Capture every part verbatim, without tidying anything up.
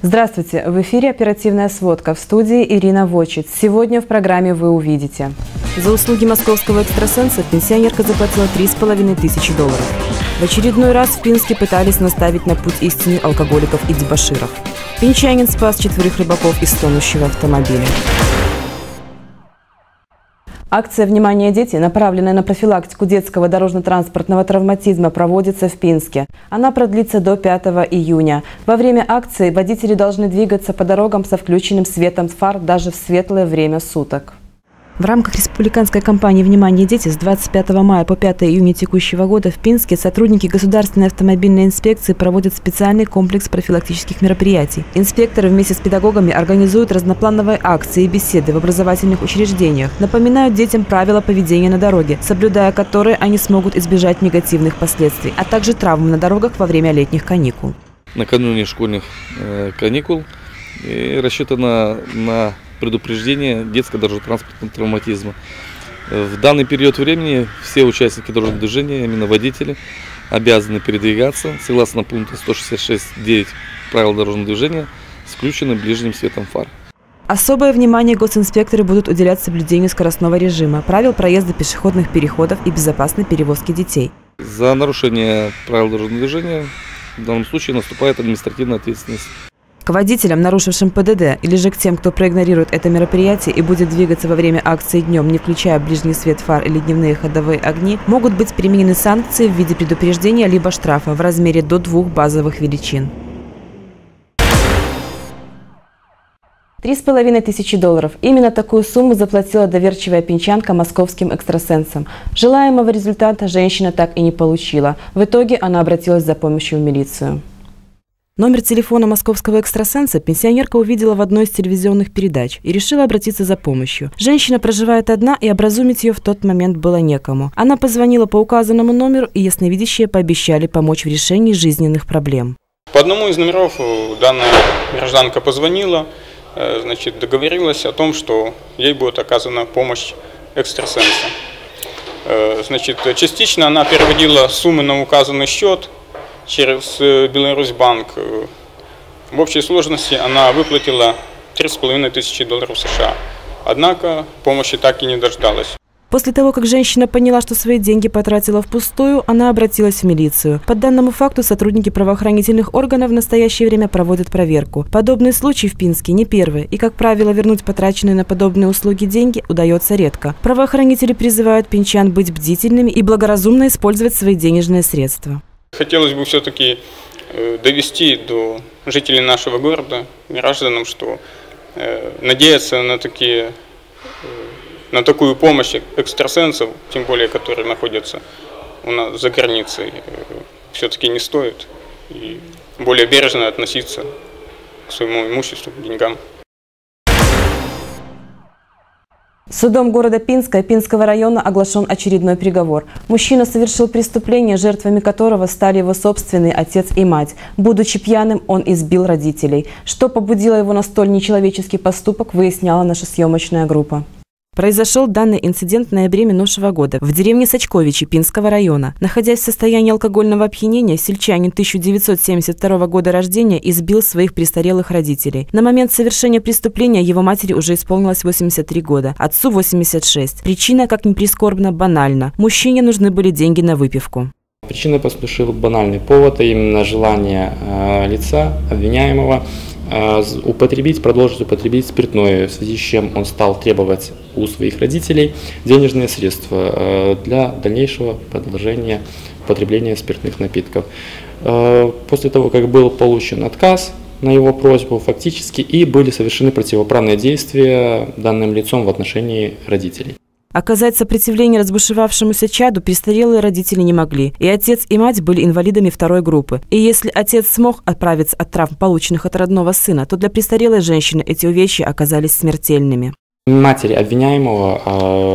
Здравствуйте! В эфире оперативная сводка. В студии Ирина Вочит. Сегодня в программе вы увидите. За услуги московского экстрасенса пенсионерка заплатила три с половиной тысячи долларов. В очередной раз в Пинске пытались наставить на путь истины алкоголиков и дебоширов. Пинчанин спас четверых рыбаков из тонущего автомобиля. Акция «Внимание, дети», направленная на профилактику детского дорожно-транспортного травматизма, проводится в Пинске. Она продлится до пятого июня. Во время акции водители должны двигаться по дорогам со включенным светом фар даже в светлое время суток. В рамках республиканской кампании «Внимание, дети» с двадцать пятого мая по пятое июня текущего года в Пинске сотрудники Государственной автомобильной инспекции проводят специальный комплекс профилактических мероприятий. Инспекторы вместе с педагогами организуют разноплановые акции и беседы в образовательных учреждениях, напоминают детям правила поведения на дороге, соблюдая которые они смогут избежать негативных последствий, а также травм на дорогах во время летних каникул. Накануне школьных э, каникул и рассчитано на предупреждение детского дорожно-транспортного травматизма. В данный период времени все участники дорожного движения, именно водители, обязаны передвигаться согласно пункту сто шестьдесят шесть точка девять правил дорожного движения с включенным ближним светом фар. Особое внимание госинспекторы будут уделять соблюдению скоростного режима, правил проезда пешеходных переходов и безопасной перевозки детей. За нарушение правил дорожного движения в данном случае наступает административная ответственность. К водителям, нарушившим ПДД, или же к тем, кто проигнорирует это мероприятие и будет двигаться во время акции днем, не включая ближний свет фар или дневные ходовые огни, могут быть применены санкции в виде предупреждения либо штрафа в размере до двух базовых величин. Три с половиной тысячи долларов. Именно такую сумму заплатила доверчивая пинчанка московским экстрасенсам. Желаемого результата женщина так и не получила. В итоге она обратилась за помощью в милицию. Номер телефона московского экстрасенса пенсионерка увидела в одной из телевизионных передач и решила обратиться за помощью. Женщина проживает одна, и образумить ее в тот момент было некому. Она позвонила по указанному номеру, и ясновидящие пообещали помочь в решении жизненных проблем. По одному из номеров данная гражданка позвонила, значит, договорилась о том, что ей будет оказана помощь экстрасенса. Значит, частично она переводила суммы на указанный счет через Беларусьбанк. В общей сложности она выплатила три с половиной тысячи долларов США. Однако помощи так и не дождалась. После того, как женщина поняла, что свои деньги потратила впустую, она обратилась в милицию. По данному факту сотрудники правоохранительных органов в настоящее время проводят проверку. Подобные случаи в Пинске не первые, и, как правило, вернуть потраченные на подобные услуги деньги удается редко. Правоохранители призывают пинчан быть бдительными и благоразумно использовать свои денежные средства. Хотелось бы все-таки довести до жителей нашего города, гражданам, что надеяться на, такие, на такую помощь экстрасенсов, тем более, которые находятся у нас за границей, все-таки не стоит. И более бережно относиться к своему имуществу, к деньгам. Судом города Пинска и Пинского района оглашен очередной приговор. Мужчина совершил преступление, жертвами которого стали его собственный отец и мать. Будучи пьяным, он избил родителей. Что побудило его на столь нечеловеческий поступок, выясняла наша съемочная группа. Произошел данный инцидент в ноябре минувшего года в деревне Сачковичи Пинского района. Находясь в состоянии алкогольного опьянения, сельчанин тысяча девятьсот семьдесят второго года рождения избил своих престарелых родителей. На момент совершения преступления его матери уже исполнилось восемьдесят три года, отцу восемьдесят шесть. Причина, как ни прискорбно, банальна. Мужчине нужны были деньги на выпивку. Причиной послужил банальный повод, а именно желание э, лица обвиняемого употребить, продолжить употребить спиртное, в связи с чем он стал требовать у своих родителей денежные средства для дальнейшего продолжения употребления спиртных напитков. После того, как был получен отказ на его просьбу, фактически и были совершены противоправные действия данным лицом в отношении родителей. Оказать сопротивление разбушевавшемуся чаду престарелые родители не могли, и отец и мать были инвалидами второй группы. И если отец смог отправиться от травм, полученных от родного сына, то для престарелой женщины эти увечья оказались смертельными. Матери обвиняемого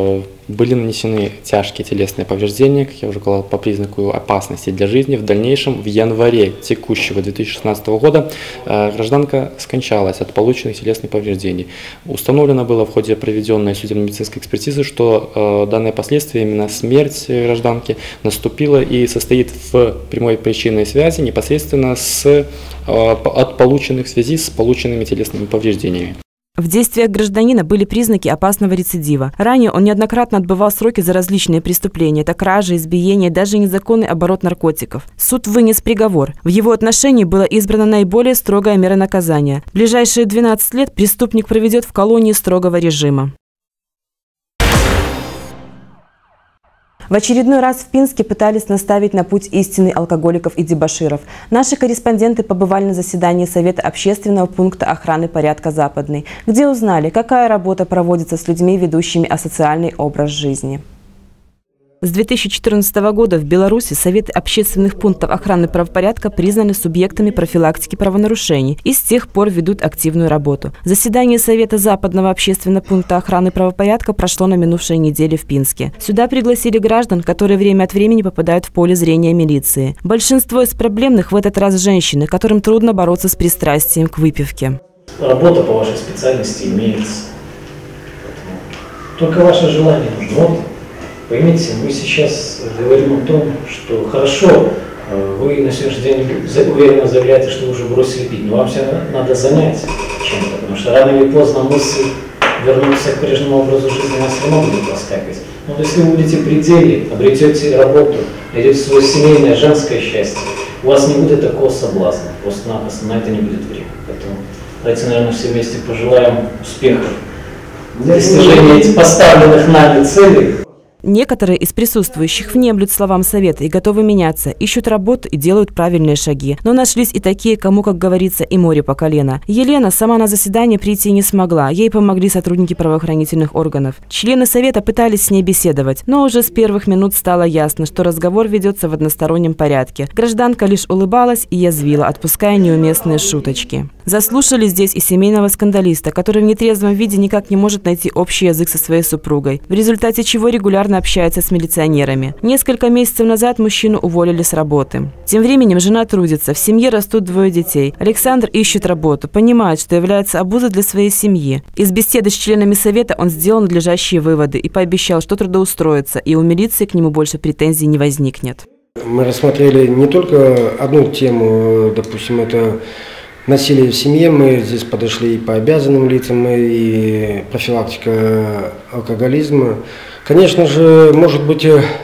были нанесены тяжкие телесные повреждения, как я уже сказал, по признаку опасности для жизни. В дальнейшем, в январе текущего две тысячи шестнадцатого года гражданка скончалась от полученных телесных повреждений. Установлено было в ходе проведенной судебно-медицинской экспертизы, что данное последствие, именно смерть гражданки, наступила и состоит в прямой причинной связи непосредственно с, от полученных в связи с полученными телесными повреждениями. В действиях гражданина были признаки опасного рецидива. Ранее он неоднократно отбывал сроки за различные преступления. Это кражи, избиения, даже незаконный оборот наркотиков. Суд вынес приговор. В его отношении была избрана наиболее строгая мера наказания. В ближайшие двенадцать лет преступник проведет в колонии строгого режима. В очередной раз в Пинске пытались наставить на путь истины алкоголиков и дебоширов. Наши корреспонденты побывали на заседании Совета общественного пункта охраны порядка «Западный», где узнали, какая работа проводится с людьми, ведущими асоциальный образ жизни. С две тысячи четырнадцатого года в Беларуси Советы общественных пунктов охраны правопорядка признаны субъектами профилактики правонарушений и с тех пор ведут активную работу. Заседание Совета Западного общественного пункта охраны правопорядка прошло на минувшей неделе в Пинске. Сюда пригласили граждан, которые время от времени попадают в поле зрения милиции. Большинство из проблемных в этот раз женщины, которым трудно бороться с пристрастием к выпивке. Работа по вашей специальности имеется. Только ваше желание нужно. Поймите, мы сейчас говорим о том, что хорошо, вы на сегодняшний день уверенно заявляете, что вы уже бросили пить, но вам все надо занять чем-то, потому что рано или поздно мысль вернуться к прежнему образу жизни нас все равно будет проскакивать. Но если вы будете при деле, обретете работу, найдете свое семейное, женское счастье, у вас не будет такого соблазна, просто-напросто на это не будет времени. Поэтому давайте, наверное, все вместе пожелаем успехов в достижении этих поставленных нами целей. Некоторые из присутствующих внемлют словам совета и готовы меняться, ищут работу и делают правильные шаги. Но нашлись и такие, кому, как говорится, и море по колено. Елена сама на заседание прийти не смогла, ей помогли сотрудники правоохранительных органов. Члены совета пытались с ней беседовать, но уже с первых минут стало ясно, что разговор ведется в одностороннем порядке. Гражданка лишь улыбалась и язвила, отпуская неуместные шуточки. Заслушали здесь и семейного скандалиста, который в нетрезвом виде никак не может найти общий язык со своей супругой, в результате чего регулярно общается с милиционерами. Несколько месяцев назад мужчину уволили с работы. Тем временем жена трудится, в семье растут двое детей. Александр ищет работу, понимает, что является обузой для своей семьи. Из беседы с членами совета он сделал надлежащие выводы и пообещал, что трудоустроится, и у милиции к нему больше претензий не возникнет. Мы рассмотрели не только одну тему, допустим, это насилие в семье, мы здесь подошли и по обязанным лицам, и профилактика алкоголизма. Конечно же, может быть,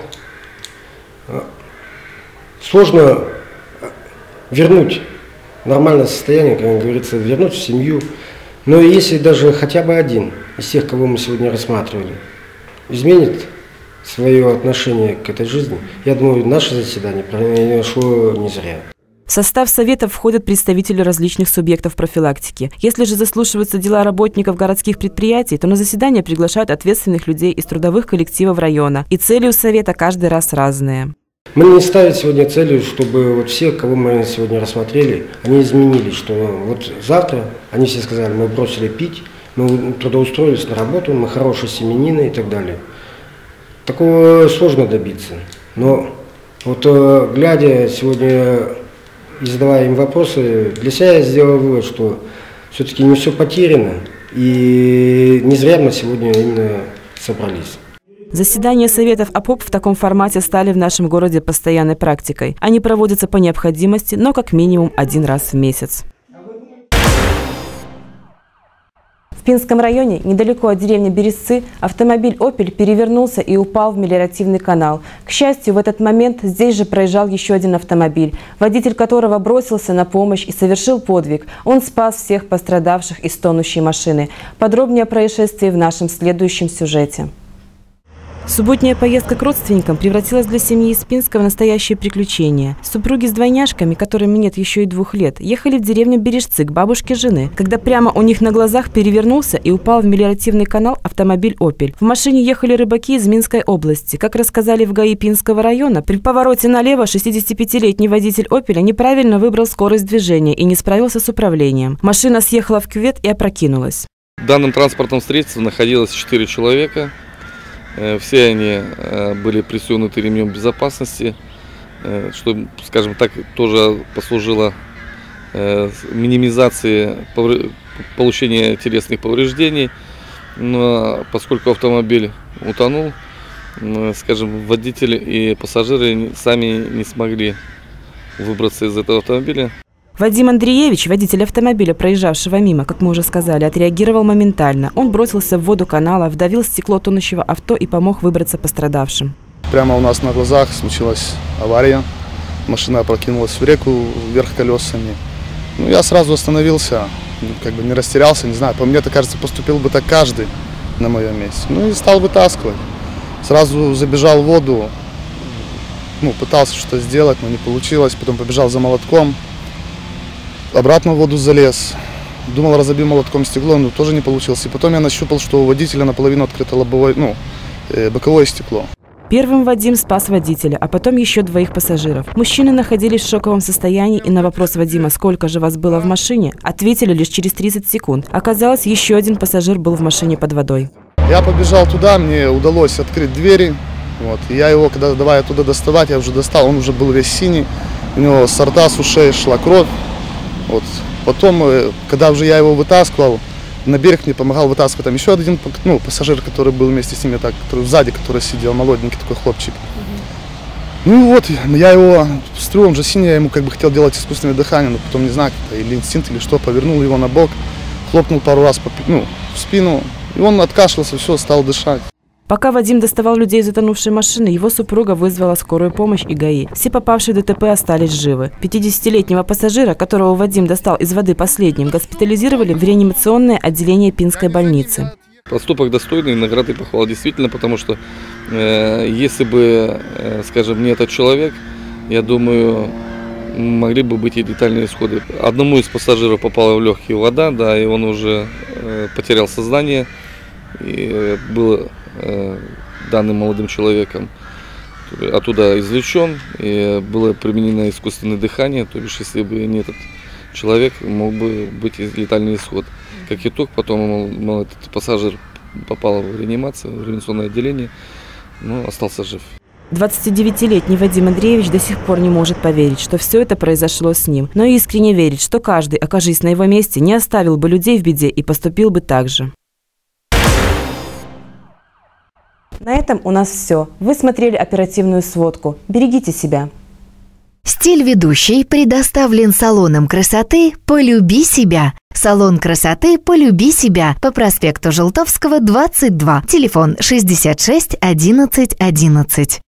сложно вернуть нормальное состояние, как говорится, вернуть в семью. Но если даже хотя бы один из тех, кого мы сегодня рассматривали, изменит свое отношение к этой жизни, я думаю, наше заседание прошло не зря. В состав совета входят представители различных субъектов профилактики. Если же заслушиваются дела работников городских предприятий, то на заседание приглашают ответственных людей из трудовых коллективов района. И цели у совета каждый раз разные. Мы не ставим сегодня целью, чтобы вот все, кого мы сегодня рассмотрели, они изменились, что вот завтра они все сказали, мы бросили пить, мы трудоустроились на работу, мы хорошие семьянины и так далее. Такого сложно добиться. Но вот глядя сегодня и задавая им вопросы, для себя я сделал вывод, что все-таки не все потеряно, и не зря мы сегодня именно собрались. Заседания советов ОПОП в таком формате стали в нашем городе постоянной практикой. Они проводятся по необходимости, но как минимум один раз в месяц. В Пинском районе, недалеко от деревни Берестцы, автомобиль «Опель» перевернулся и упал в мелиоративный канал. К счастью, в этот момент здесь же проезжал еще один автомобиль, водитель которого бросился на помощь и совершил подвиг. Он спас всех пострадавших из тонущей машины. Подробнее о происшествии в нашем следующем сюжете. Субботняя поездка к родственникам превратилась для семьи из Пинска в настоящее приключение. Супруги с двойняшками, которым нет еще и двух лет, ехали в деревню Бережцы к бабушке жены, когда прямо у них на глазах перевернулся и упал в мелиоративный канал автомобиль «Опель». В машине ехали рыбаки из Минской области. Как рассказали в ГАИ Пинского района, при повороте налево шестидесятипятилетний водитель «Опеля» неправильно выбрал скорость движения и не справился с управлением. Машина съехала в кювет и опрокинулась. В данном транспортном средстве находилось четыре человека. Все они были пристегнуты ремнем безопасности, что, скажем так, тоже послужило минимизации получения телесных повреждений. Но поскольку автомобиль утонул, скажем, водитель и пассажиры сами не смогли выбраться из этого автомобиля. Вадим Андреевич, водитель автомобиля, проезжавшего мимо, как мы уже сказали, отреагировал моментально. Он бросился в воду канала, вдавил стекло тонущего авто и помог выбраться пострадавшим. Прямо у нас на глазах случилась авария. Машина опрокинулась в реку вверх колесами. Ну, я сразу остановился, как бы не растерялся, не знаю. По мне, кажется, поступил бы так каждый на моем месте. Ну и стал вытаскивать. Сразу забежал в воду, ну, пытался что-то сделать, но не получилось. Потом побежал за молотком. Обратно в воду залез. Думал, разобью молотком стекло, но тоже не получилось. И потом я нащупал, что у водителя наполовину открыто лобовое, ну, э, боковое стекло. Первым Вадим спас водителя, а потом еще двоих пассажиров. Мужчины находились в шоковом состоянии, и на вопрос Вадима, сколько же вас было в машине, ответили лишь через тридцать секунд. Оказалось, еще один пассажир был в машине под водой. Я побежал туда, мне удалось открыть двери. Вот, и я его, когда давай оттуда доставать, я уже достал, он уже был весь синий. У него с рта, с ушей шла кровь. Вот. Потом, когда уже я его вытаскивал, на берег мне помогал вытаскивать там еще один, ну, пассажир, который был вместе с ними, так, который сзади, который сидел, молоденький такой хлопчик. Mm-hmm. Ну вот, я его, смотрю, он же синий, я ему как бы хотел делать искусственное дыхание, но потом не знаю, или инстинкт, или что, повернул его на бок, хлопнул пару раз по, ну, в спину, и он откашлялся, все, стал дышать. Пока Вадим доставал людей из затонувшей машины, его супруга вызвала скорую помощь и ГАИ. Все попавшие в ДТП остались живы. пятидесятилетнего пассажира, которого Вадим достал из воды последним, госпитализировали в реанимационное отделение Пинской больницы. Поступок достойный, награды и похвала действительно, потому что э, если бы, э, скажем, не этот человек, я думаю, могли бы быть и летальные исходы. Одному из пассажиров попала в легкие вода, да, и он уже э, потерял сознание, и э, было данным молодым человеком оттуда извлечен, и было применено искусственное дыхание, то бишь, если бы не этот человек, мог бы быть летальный исход. Как итог, потом мол, этот пассажир попал в реанимацию, в реанимационное отделение, но остался жив. двадцатидевятилетний Вадим Андреевич до сих пор не может поверить, что все это произошло с ним, но искренне верит, что каждый, окажись на его месте, не оставил бы людей в беде и поступил бы так же. На этом у нас все. Вы смотрели оперативную сводку. Берегите себя. Стиль ведущей предоставлен салоном красоты «Полюби себя». Салон красоты «Полюби себя» по проспекту Желтовского, двадцать два. Телефон шестьдесят шесть одиннадцать одиннадцать.